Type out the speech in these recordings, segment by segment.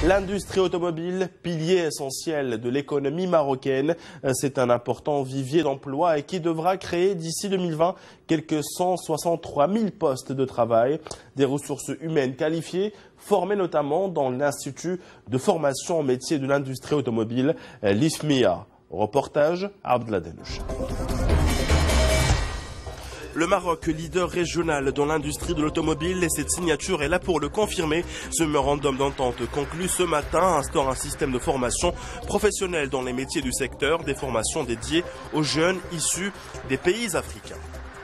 L'industrie automobile, pilier essentiel de l'économie marocaine, c'est un important vivier d'emploi et qui devra créer d'ici 2020 quelques 163 000 postes de travail, des ressources humaines qualifiées, formées notamment dans l'Institut de formation en métier de l'industrie automobile, l'IFMIA. Reportage Abdeladenouch. Le Maroc, leader régional dans l'industrie de l'automobile, et cette signature est là pour le confirmer. Ce mémorandum d'entente conclu ce matin instaure un système de formation professionnelle dans les métiers du secteur, des formations dédiées aux jeunes issus des pays africains.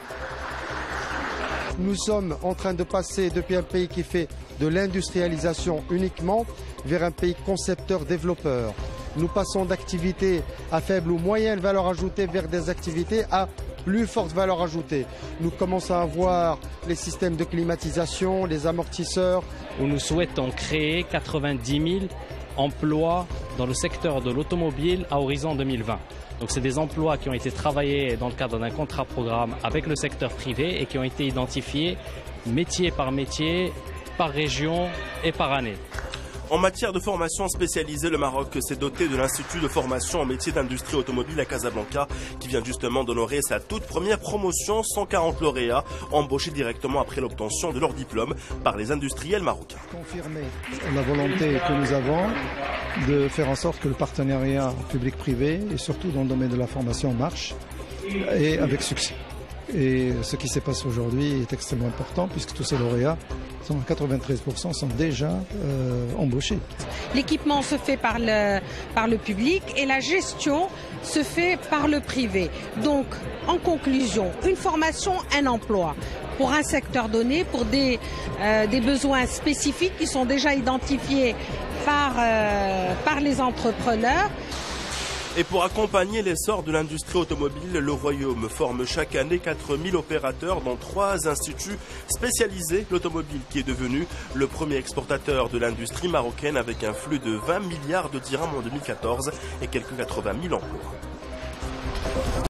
Nous sommes en train de passer depuis un pays qui fait de l'industrialisation uniquement vers un pays concepteur-développeur. Nous passons d'activités à faible ou moyenne valeur ajoutée vers des activités à plus forte valeur ajoutée. Nous commençons à avoir les systèmes de climatisation, les amortisseurs. Nous souhaitons créer 90 000 emplois dans le secteur de l'automobile à horizon 2020. Donc c'est des emplois qui ont été travaillés dans le cadre d'un contrat programme avec le secteur privé et qui ont été identifiés métier, par région et par année. En matière de formation spécialisée, le Maroc s'est doté de l'Institut de formation en métier d'industrie automobile à Casablanca, qui vient justement d'honorer sa toute première promotion. 140 lauréats embauchés directement après l'obtention de leur diplôme par les industriels marocains. Confirmer la volonté que nous avons de faire en sorte que le partenariat public-privé, et surtout dans le domaine de la formation, marche et avec succès. Et ce qui se passe aujourd'hui est extrêmement important puisque tous ces lauréats, 93% sont déjà embauchés. L'équipement se fait par le public et la gestion se fait par le privé. Donc, en conclusion, une formation, un emploi pour un secteur donné, pour des besoins spécifiques qui sont déjà identifiés par les entrepreneurs. Et pour accompagner l'essor de l'industrie automobile, le Royaume forme chaque année 4000 opérateurs dans 3 instituts spécialisés. L'automobile qui est devenu le premier exportateur de l'industrie marocaine avec un flux de 20 milliards de dirhams en 2014 et quelques 80 000 emplois.